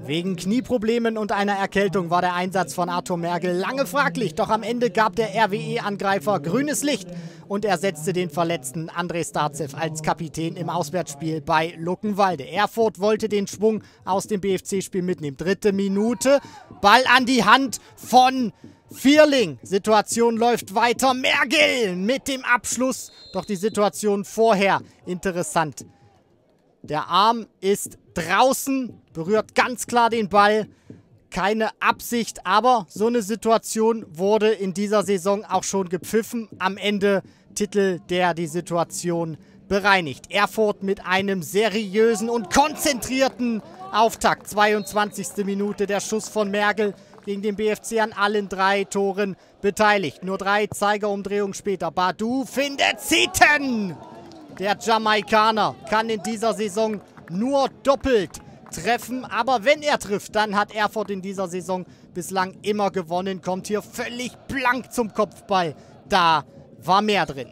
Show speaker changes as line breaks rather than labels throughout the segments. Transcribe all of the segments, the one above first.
Wegen Knieproblemen und einer Erkältung war der Einsatz von Arthur Mergel lange fraglich, doch am Ende gab der RWE-Angreifer grünes Licht und ersetzte den verletzten André Starzew als Kapitän im Auswärtsspiel bei Luckenwalde. Erfurt wollte den Schwung aus dem BFC-Spiel mitnehmen. 3. Minute, Ball an die Hand von Vierling. Situation läuft weiter. Mergel mit dem Abschluss, doch die Situation vorher interessant. Der Arm ist draußen, berührt ganz klar den Ball. Keine Absicht, aber so eine Situation wurde in dieser Saison auch schon gepfiffen. Am Ende Titel, der die Situation bereinigt. Erfurt mit einem seriösen und konzentrierten Auftakt. 22. Minute, der Schuss von Mergel gegen den BFC an allen 3 Toren beteiligt. Nur 3 Zeigerumdrehungen später. Badou findet Seaton! Der Jamaikaner kann in dieser Saison nur doppelt treffen. Aber wenn er trifft, dann hat Erfurt in dieser Saison bislang immer gewonnen. Kommt hier völlig blank zum Kopfball. Da war mehr drin.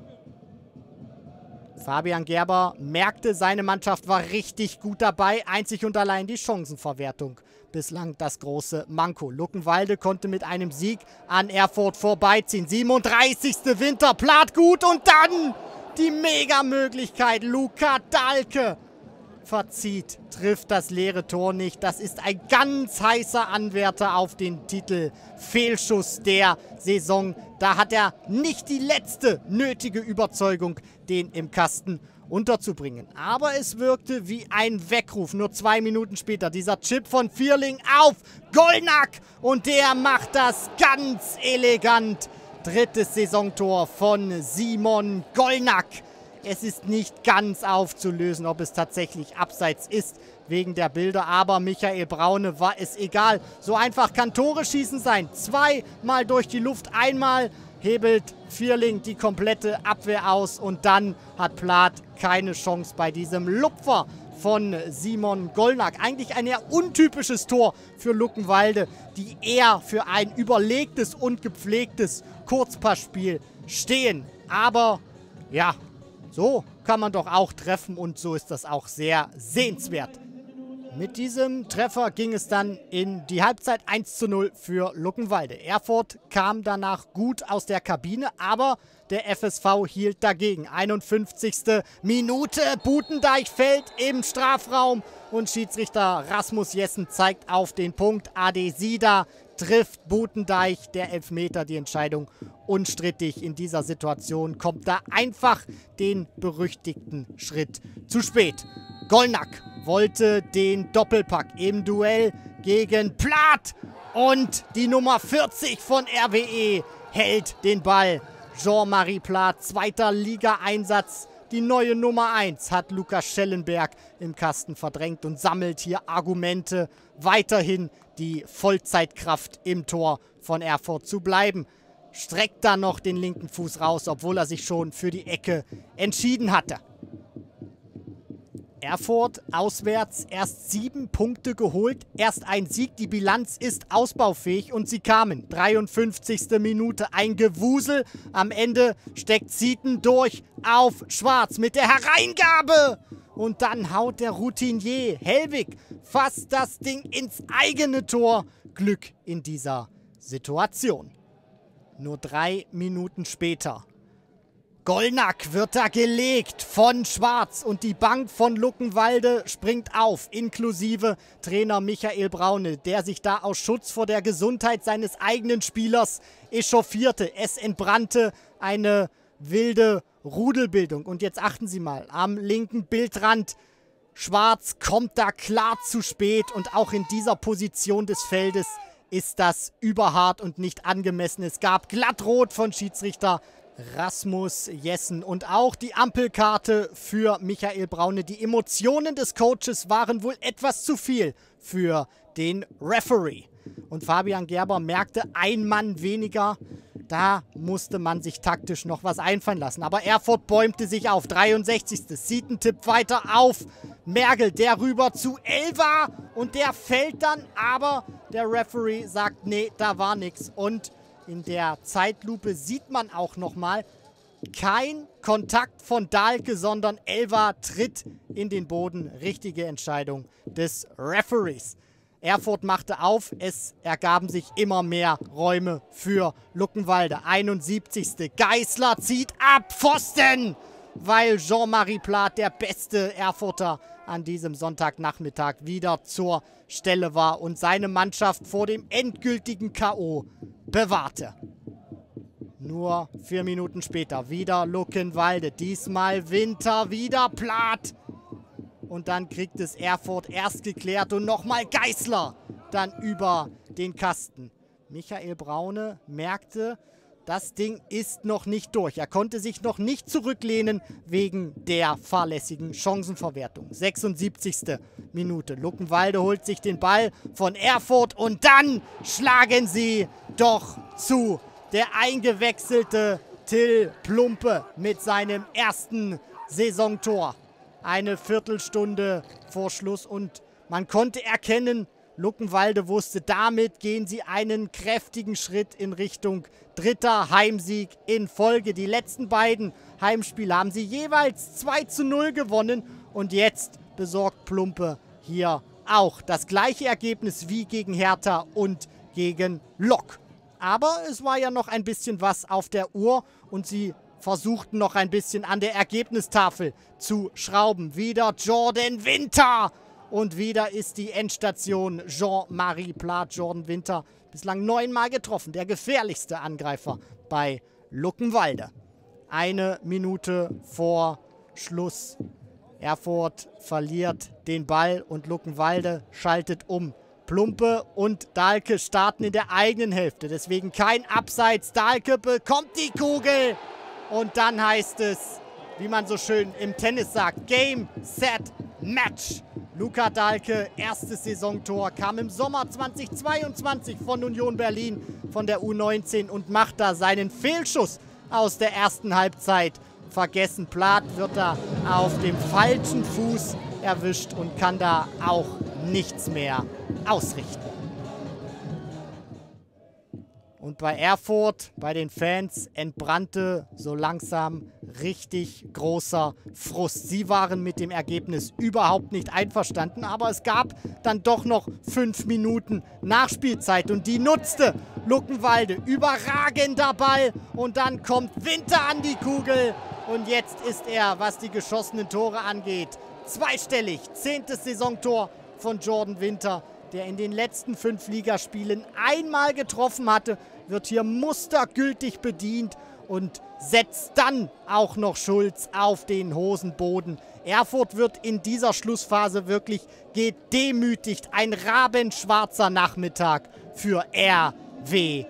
Fabian Gerber merkte, seine Mannschaft war richtig gut dabei. Einzig und allein die Chancenverwertung. Bislang das große Manko. Luckenwalde konnte mit einem Sieg an Erfurt vorbeiziehen. 37. Winterplath gut und dann die Mega-Möglichkeit. Luca Dahlke verzieht, trifft das leere Tor nicht. Das ist ein ganz heißer Anwärter auf den Titel. Fehlschuss der Saison. Da hat er nicht die letzte nötige Überzeugung, den im Kasten unterzubringen. Aber es wirkte wie ein Weckruf. Nur 2 Minuten später dieser Chip von Vierling auf Gollnack. Und der macht das ganz elegant. 3. Saisontor von Simon Gollnack. Es ist nicht ganz aufzulösen, ob es tatsächlich abseits ist wegen der Bilder. Aber Michael Braune war es egal. So einfach kann Tore schießen sein. 2-mal durch die Luft, einmal hebelt Vierling die komplette Abwehr aus. Und dann hat Plath keine Chance bei diesem Lupfer von Simon Gollnack. Eigentlich ein eher untypisches Tor für Luckenwalde, die eher für ein überlegtes und gepflegtes Kurzpassspiel stehen. Aber ja, so kann man doch auch treffen und so ist das auch sehr sehenswert. Mit diesem Treffer ging es dann in die Halbzeit 1:0 für Luckenwalde. Erfurt kam danach gut aus der Kabine, aber der FSV hielt dagegen. 51. Minute, Butendeich fällt im Strafraum und Schiedsrichter Rasmus Jessen zeigt auf den Punkt. Adesida trifft Butendeich, der Elfmeter, die Entscheidung unstrittig. In dieser Situation kommt da einfach den berüchtigten Schritt zu spät. Gollnack wollte den Doppelpack im Duell gegen Plath und die Nummer 40 von RWE hält den Ball. Jean-Marie Plath, 2. Liga-Einsatz. Die neue Nummer 1 hat Lukas Schellenberg im Kasten verdrängt und sammelt hier Argumente, weiterhin die Vollzeitkraft im Tor von Erfurt zu bleiben. Streckt dann noch den linken Fuß raus, obwohl er sich schon für die Ecke entschieden hatte. Erfurt auswärts erst 7 Punkte geholt, erst ein Sieg, die Bilanz ist ausbaufähig und sie kamen. 53. Minute, ein Gewusel, am Ende steckt Seaton durch auf Schwarz mit der Hereingabe und dann haut der Routinier Hellwig fast das Ding ins eigene Tor. Glück in dieser Situation. Nur 3 Minuten später. Gollnack wird da gelegt von Schwarz und die Bank von Luckenwalde springt auf, inklusive Trainer Michael Braune, der sich da aus Schutz vor der Gesundheit seines eigenen Spielers echauffierte. Es entbrannte eine wilde Rudelbildung. Und jetzt achten Sie mal, am linken Bildrand, Schwarz kommt da klar zu spät und auch in dieser Position des Feldes ist das überhart und nicht angemessen. Es gab Glattrot von Schiedsrichter Rasmus Jessen und auch die Ampelkarte für Michael Braune. Die Emotionen des Coaches waren wohl etwas zu viel für den Referee. Und Fabian Gerber merkte, ein Mann weniger. Da musste man sich taktisch noch was einfallen lassen. Aber Erfurt bäumte sich auf. 63. Seaton tippt weiter auf Mergel, der rüber zu Elva und der fällt dann. Aber der Referee sagt, nee, da war nichts. Und in der Zeitlupe sieht man auch nochmal, kein Kontakt von Dahlke, sondern Elva tritt in den Boden. Richtige Entscheidung des Referees. Erfurt machte auf, es ergaben sich immer mehr Räume für Luckenwalde. 71. Geißler zieht ab, Pfosten, weil Jean-Marie Plath, der beste Erfurter an diesem Sonntagnachmittag, wieder zur Stelle war und seine Mannschaft vor dem endgültigen K.O. bewahrte. Nur 4 Minuten später wieder Luckenwalde, diesmal Winter, wieder Plath. Und dann kriegt es Erfurt erst geklärt und nochmal Geißler dann über den Kasten. Michael Braune merkte, das Ding ist noch nicht durch. Er konnte sich noch nicht zurücklehnen wegen der fahrlässigen Chancenverwertung. 76. Minute. Luckenwalde holt sich den Ball von Erfurt und dann schlagen sie doch zu. Der eingewechselte Till Plumpe mit seinem ersten Saisontor. Eine Viertelstunde vor Schluss und man konnte erkennen, Luckenwalde wusste, damit gehen sie einen kräftigen Schritt in Richtung 3. Heimsieg in Folge. Die letzten beiden Heimspiele haben sie jeweils 2:0 gewonnen und jetzt besorgt Plumpe hier auch das gleiche Ergebnis wie gegen Hertha und gegen Lok. Aber es war ja noch ein bisschen was auf der Uhr und sie versuchten noch ein bisschen an der Ergebnistafel zu schrauben. Wieder Jordan Winter und wieder ist die Endstation Jean-Marie Plath. Jordan Winter bislang 9-mal getroffen, der gefährlichste Angreifer bei Luckenwalde. 1 Minute vor Schluss. Erfurt verliert den Ball und Luckenwalde schaltet um. Plumpe und Dahlke starten in der eigenen Hälfte, deswegen kein Abseits. Dahlke bekommt die Kugel und dann heißt es, wie man so schön im Tennis sagt, Game, Set, Match. Luca Dahlke, erstes Saisontor, kam im Sommer 2022 von Union Berlin, von der U19 und macht da seinen Fehlschuss aus der ersten Halbzeit vergessen. Plath wird da auf dem falschen Fuß erwischt und kann da auch nichts mehr ausrichten. Und bei Erfurt, bei den Fans, entbrannte so langsam richtig großer Frust. Sie waren mit dem Ergebnis überhaupt nicht einverstanden, aber es gab dann doch noch 5 Minuten Nachspielzeit und die nutzte Luckenwalde. Überragender Ball und dann kommt Winter an die Kugel und jetzt ist er, was die geschossenen Tore angeht, zweistellig. 10. Saisontor von Jordan Winter, der in den letzten 5 Ligaspielen einmal getroffen hatte, wird hier mustergültig bedient und setzt dann auch noch Schulz auf den Hosenboden. Erfurt wird in dieser Schlussphase wirklich gedemütigt. Ein rabenschwarzer Nachmittag für RWE.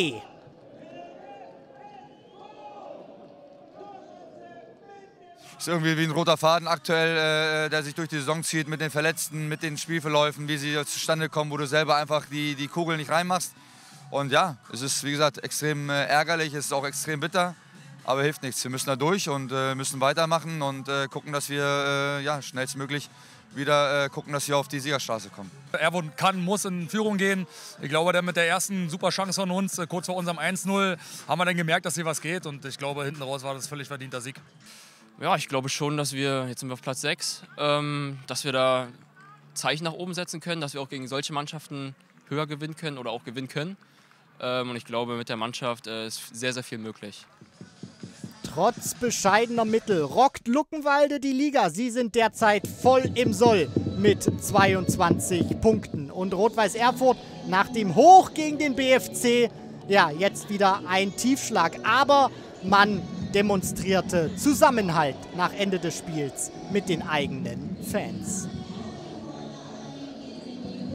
Ist irgendwie wie ein roter Faden aktuell, der sich durch die Saison zieht mit den Verletzten, mit den Spielverläufen, wie sie zustande kommen, wo du selber einfach die Kugel nicht reinmachst. Und ja, es ist wie gesagt extrem ärgerlich, es ist auch extrem bitter, aber hilft nichts. Wir müssen da durch und müssen weitermachen und gucken, dass wir ja, schnellstmöglich wieder gucken, dass wir auf die Siegerstraße kommen.
Erfurt muss in Führung gehen. Ich glaube, mit der ersten super Chance von uns, kurz vor unserem 1:0, haben wir dann gemerkt, dass hier was geht und ich glaube, hinten raus war das völlig verdienter Sieg.
Ja, ich glaube schon, dass wir, jetzt sind wir auf Platz 6, dass wir da Zeichen nach oben setzen können, dass wir auch gegen solche Mannschaften höher gewinnen können oder auch gewinnen können. Und ich glaube, mit der Mannschaft ist sehr, sehr viel möglich.
Trotz bescheidener Mittel rockt Luckenwalde die Liga. Sie sind derzeit voll im Soll mit 22 Punkten. Und Rot-Weiß Erfurt nach dem Hoch gegen den BFC, ja, jetzt wieder ein Tiefschlag. Aber man demonstrierte Zusammenhalt nach Ende des Spiels mit den eigenen Fans.